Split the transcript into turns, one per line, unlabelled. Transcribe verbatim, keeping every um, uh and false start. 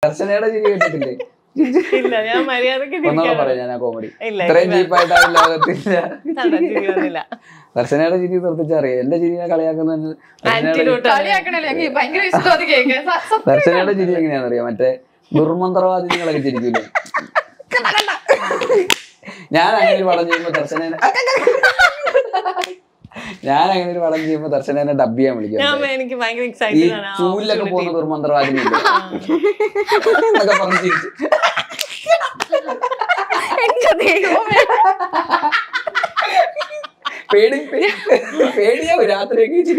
ദർശനയുടെ ചിരി കേട്ടിട്ടില്ലേ?
ഇല്ല, ഞാൻ മര്യാദക്ക്
ഒന്നോടെ പറയാം ഞാൻ ആ കോമഡി. ഇത്രയും ചീപ്പായിട്ട് ആ ലോകത്തില്ല. ദർശനയുടെ ചിരി നിർത്തിച്ചറിയാം. എന്റെ ചിരിനെ കളിയാക്കുന്ന ദർശനയുടെ ചിരി എങ്ങനെയാണെന്നറിയാം? മറ്റേ ദുർമന്ത്രവാദിനികളൊക്കെ ചിരിക്കൂലേ? ഞാൻ അങ്ങനെ ഒരു പടം ചെയ്യുമ്പോ ദർശനേനെ ഞാൻ അങ്ങനെ ഒരു പടം ചെയ്യുമ്പോ ദർശനേനെ ഡബ് ചെയ്യാൻ വിളിക്കും. ഈ ചൂലിലൊക്കെ പോകുന്ന ദുർമന്ത്രവാദിനി എന്നൊക്കെ പറഞ്ഞ് ചിരിച്ചു. പേടി പേടിയാവും രാത്രിയൊക്കെ.